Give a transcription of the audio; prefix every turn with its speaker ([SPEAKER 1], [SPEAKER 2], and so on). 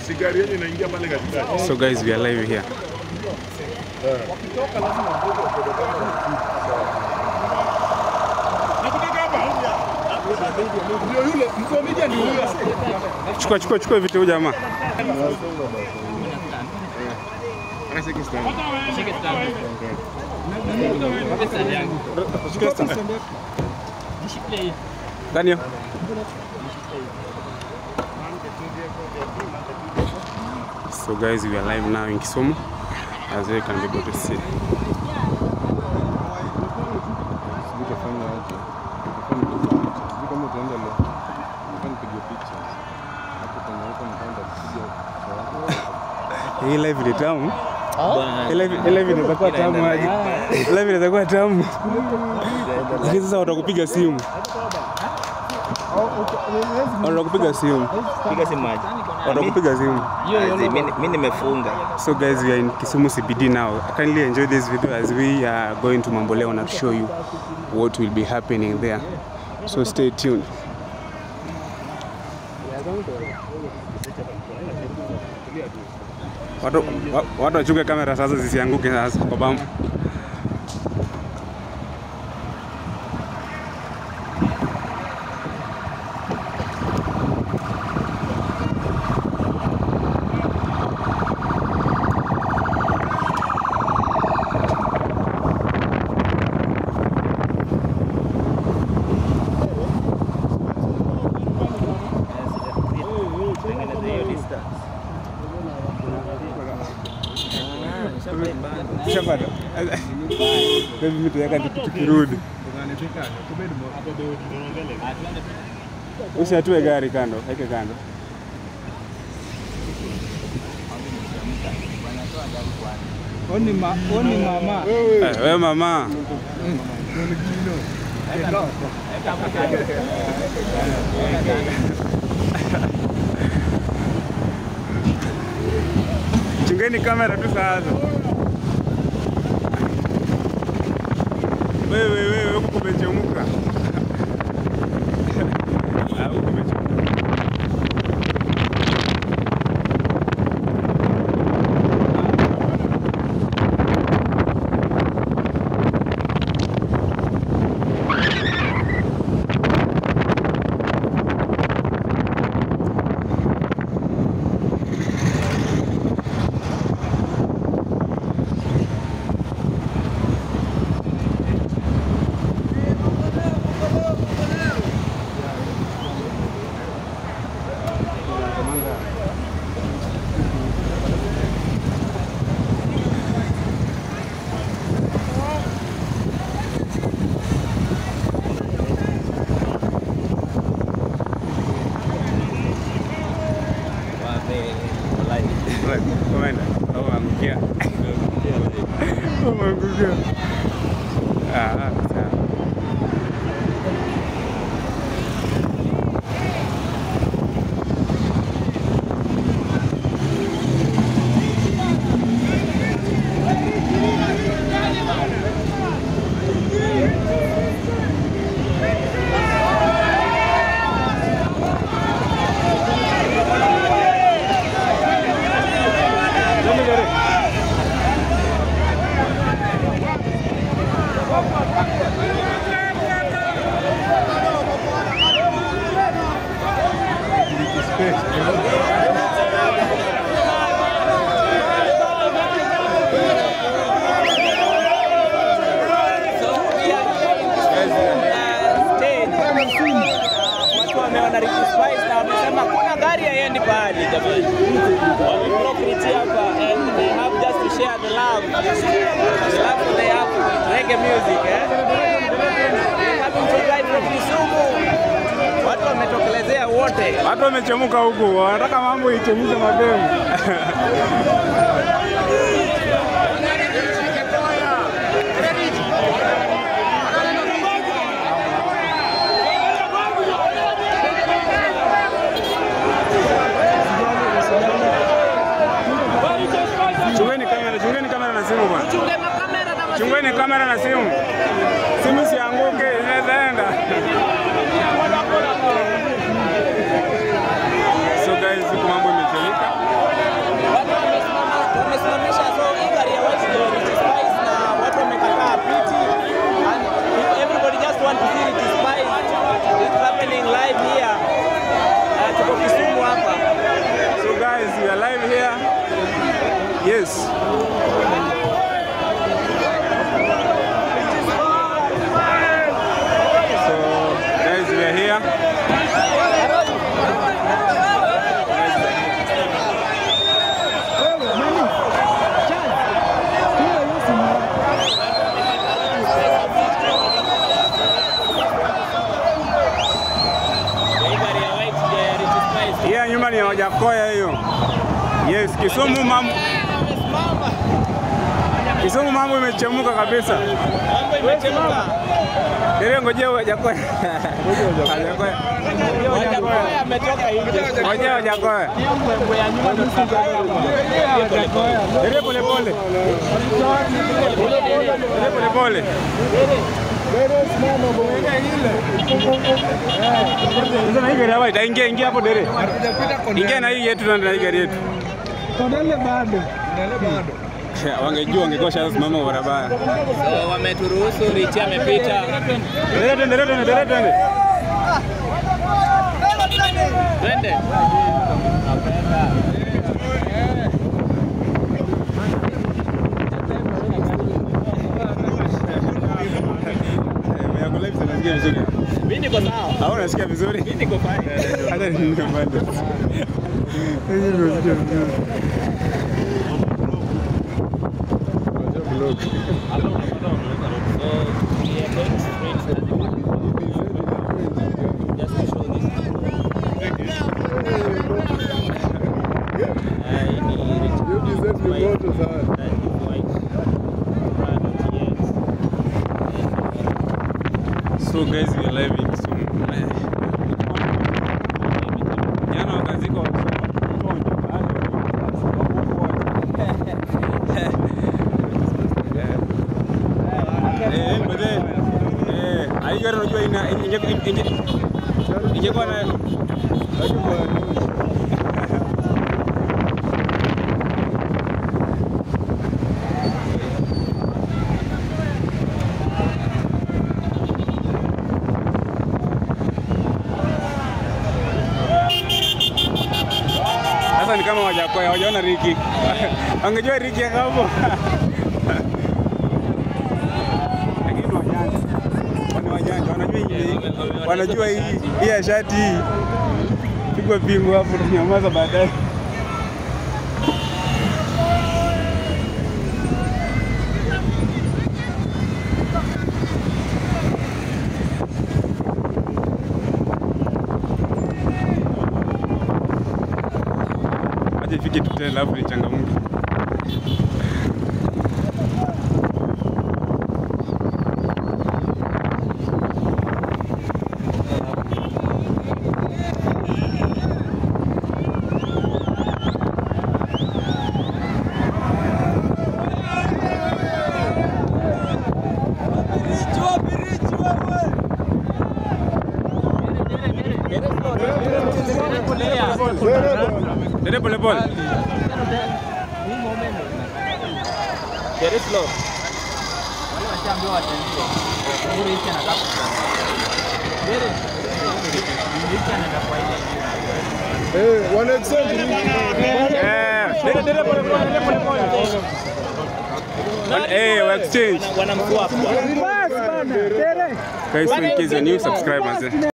[SPEAKER 1] So guys, we are live here. Chukua vitu jamaa. Daniel. So guys, we are live now in Kisumu, as you can be able to see. Hii live ni tamu. Live inakuwa tamu aje. Live inakuwa tamu. Lakini sasa watakupiga simu. Watakupiga simu.
[SPEAKER 2] Piga simu aje.
[SPEAKER 1] Watakupiga simu.
[SPEAKER 2] Mimi nimefunga.
[SPEAKER 1] So guys, we are in Kisumu CBD now. Kindly enjoy this video as we are going to Mamboleo and show you what will be happening there. So stay tuned. Watu wachunge kamera sasa zisianguke sasa kwa bambu. Shabada. Mimi tutaweka tukirudi. Ushatue gari kando, weke kando.
[SPEAKER 3] Oni mama.
[SPEAKER 1] Wewe mama. Chungeni kamera tu sasa. Wewe huko kumechemuka. Huko kumechemuka.
[SPEAKER 2] Wameona Richie Spice na wamesema kuna gari haiendi pale jamani. Wamecropped hapa and they have just to share the love. The love they have reggae music Coming to ride from Kisumu. Watu wametokelezea wote.
[SPEAKER 1] Watu wamechemuka huko. Wanataka mambo ichemuke mapema. Chungeni kamera na simu bwana. Chungeni kamera na simu. Simu sianguke, inaenda. So guys, mambo imechemka. place. So guys, we are here. Yeah, nyuma ni Wajackoyah hiyo. Yes, Kisumu mambo. Kisumu mambo imechemuka kabisa.
[SPEAKER 2] Mambo imechemuka.
[SPEAKER 1] Ndio ngojea Wajackoyah.
[SPEAKER 2] Wajackoyah ametoka nje.
[SPEAKER 1] Ngojea Wajackoyah.
[SPEAKER 2] Mambo ya nyuma ndo
[SPEAKER 1] Ndio pole pole. Pole pole. Sasa hii gari hapa ingia hapo dere. Ingia na hii yetu na hii gari yetu.
[SPEAKER 3] Kondele bado.
[SPEAKER 1] Wangejua wangekosha simama barabara.
[SPEAKER 2] So wameturuhusu, Richie amepita.
[SPEAKER 1] Twende.
[SPEAKER 2] Twende. Mimi niko sawa.
[SPEAKER 1] Au unasikia vizuri?
[SPEAKER 2] Mimi niko fine.
[SPEAKER 1] Hata niko bado. So guys, we are live in Kisumu. Jana wakazika aigari unajua ingekuwa na sasa ni kama Wajackoyah hawajaona Ricky. Angejua Ricky hapo. Lakini wajanja wanajua hii ya shati hii. Pigwa pingu hapo tunyamaza baadaye. Ifike tutele alafu nichangamke. Dere pole pole.
[SPEAKER 2] There is low. Wale washaambiwa watanzie. Bure hichi anataka kufanya. Dere. Hichi anataka kwa ile.
[SPEAKER 3] Wana exchange.
[SPEAKER 1] Dere pole pole. Wa exchange.
[SPEAKER 2] Wanamkuwa hapo.
[SPEAKER 3] Bas bana. Dere.
[SPEAKER 1] Guys, in case you're new, subscribe and